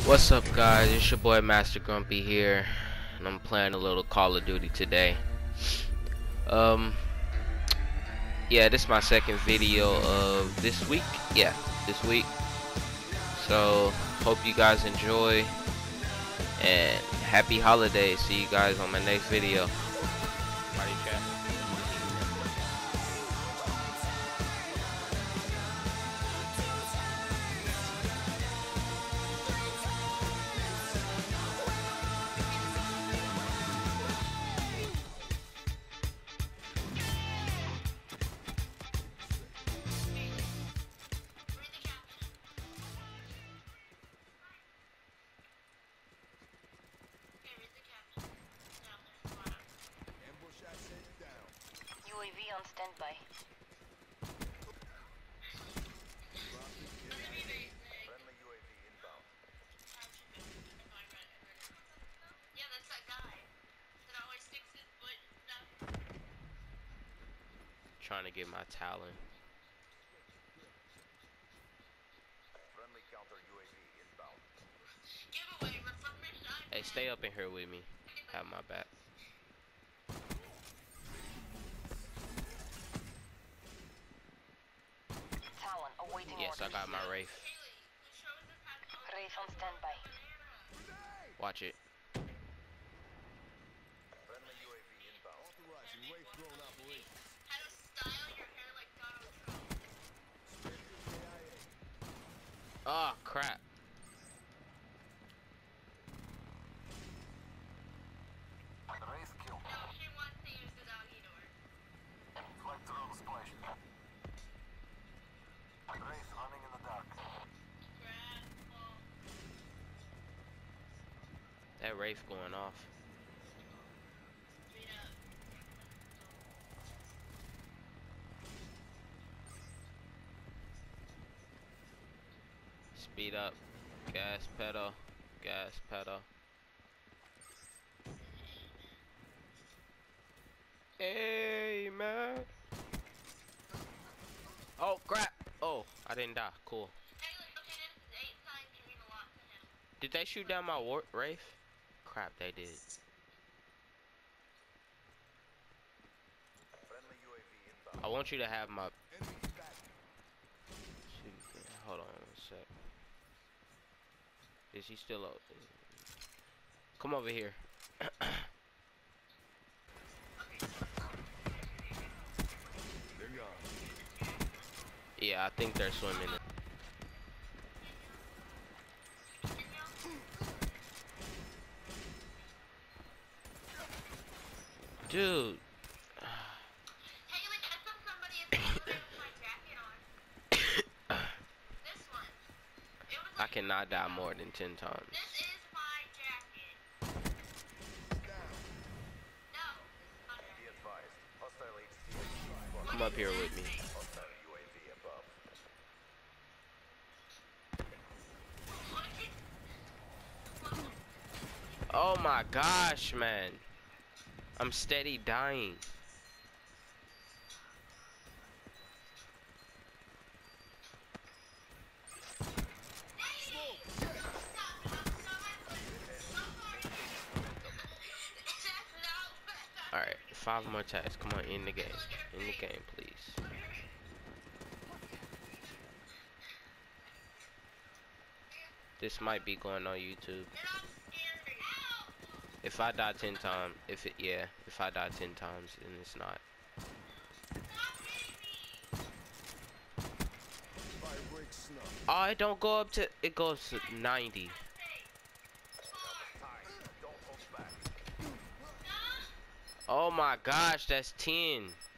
What's up, guys? It's your boy Master Grumpy here, and I'm playing a little Call of Duty today. Um, yeah, this is my second video of this week. Yeah, this week. So, hope you guys enjoy, and happy holidays. See you guys on my next video. Party chat. UAV on standby. Friendly UAV inbound. Yeah, that's that guy that always sticks his foot in stuff. Trying to get my talent. Friendly counter UAV inbound. Giveaway, refurbished Hey, stay up in here with me. Have my back. Talon awaiting Yes, I orders. got my Wraith. Wraith on standby. Watch it. Friendly UAV inbound. Authorizing Wraith drone operation. How to style your hair like Donald Trump. Oh, crap. Race kill. No, she wants to use the doggy door. Flight drone splash. Race running in the dark. Grab, ball. That Wraith going off. Straight up. Speed up. Gas pedal. Gas pedal. Hey, man. Oh, crap. Oh, I didn't die. Cool. Hey, look, okay, this is 8 times you mean a lot to him. Did they shoot down my Wraith? Crap, they did. Friendly UAV inbound. I want you to have my... Hold on a sec. Is he still up? Come over here. They're gone. Yeah, I think they're swimming. Dude. Hey, like, I saw somebody at the with my jacket on. This one. It was I like, cannot die more than 10 times. this is my jacket. No, this is my Be jacket. advised. Hostile HCXD. Come up here with me. Hostile UAV above. Oh my gosh, man. I'm steady dying. Alright, 5 more tags. Come on, in the game. In the game, please. This might be going on YouTube. If I die 10 times, if I die 10 times, then it's not. Oh, it don't go up to, it goes to 90. Don't hold back. Oh my gosh, that's 10.